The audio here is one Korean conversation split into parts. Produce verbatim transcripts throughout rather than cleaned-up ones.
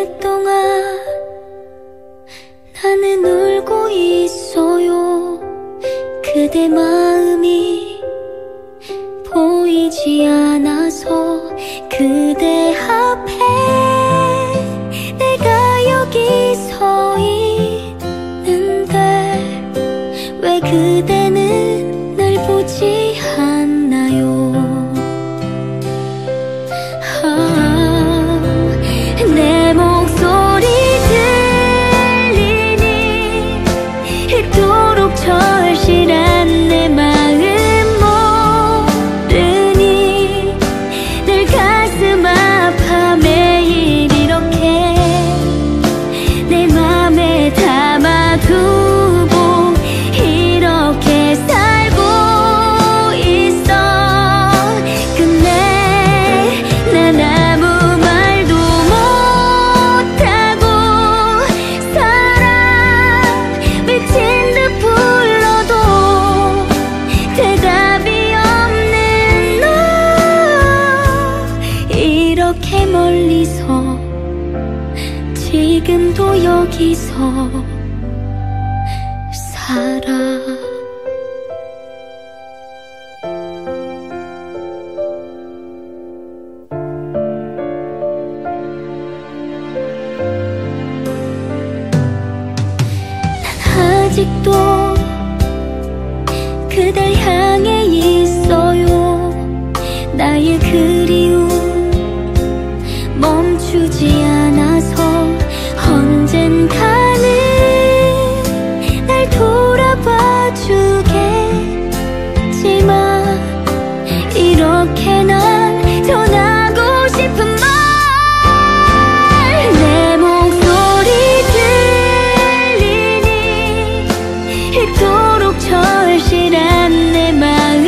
오랫동안 나는 울고 있어요. 그대 마음이 보이지 않아서 그대 앞에 내가 여기 서 있는데 왜 그대는 날 보지 않나요? 아, 내 목소리 들리니 이토록 절실한 내 마음 모르니 늘 가슴 아파 매일 이렇게 내 맘에 담아두고 이렇게 살고 있어. 근데 난 아무 말도 못하고 살아. 미친 듯 불러도 대답이 없는 너, 이렇게 멀리서 지금도 여기서 살아. 아직도 그댈 향해 있어요. 나의 그리움 멈추지 않아서 언젠가는 날 돌아봐 주겠지만 이렇게 난 전하고 싶은 말, 내 목소리 들리니 이토록 절실한 내 마음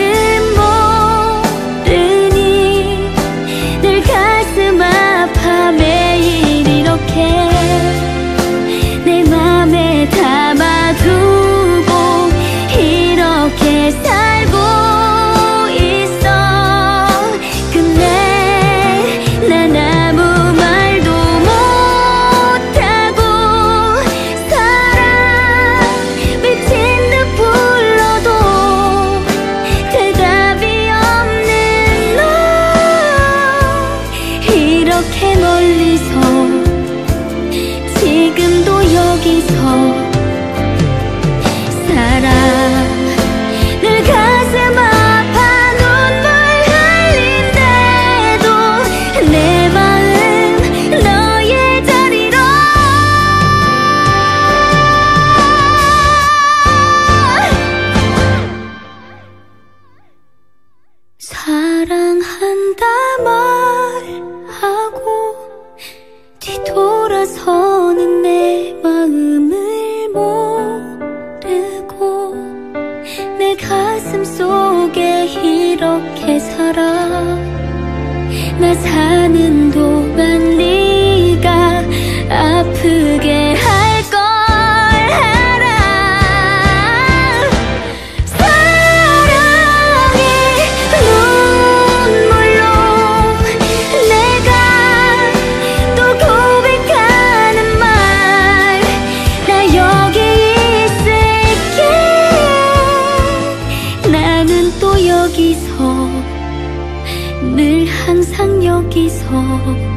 모르니 늘 가슴 아파 매일 이렇게 내 맘에 담아두고 이렇게 살고 있어. 근데 난 아무 말도 못하고 살아. 미친 듯 불러도 대답이 없는 너, 이렇게 멀리서 지금도 여기서 살아. 늘 가슴 아파 눈물 흘린대도 내 마음 너의 자리로 사랑한다 말하고 뒤돌아서는 내 마음을 모르고 내 가슴 속에 이렇게 살아. 나 사는 동안 네가 아프게 할 걸 알아. 사랑의 눈물로 내가 또 고백하는 말, 나 여기 있을게. 나는 또 여기서 늘 항상 여기서